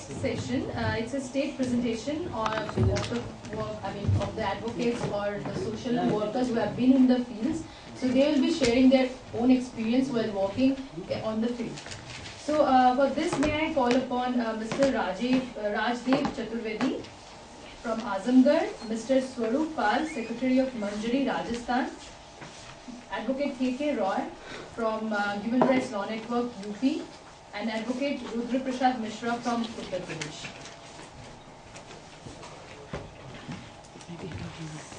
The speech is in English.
next session, it's a state presentation of the work, of the advocates or the social workers who have been in the fields. So they will be sharing their own experience while working on the field. So for this, may I call upon Mr. Rajdev Chaturvedi from Azamgarh, Mr. Swarup Pal, Secretary of Manjari, Rajasthan, Advocate K.K. Roy from Human Rights Law Network, UP, and Advocate Rudra Prasad Mishra from Uttar Pradesh.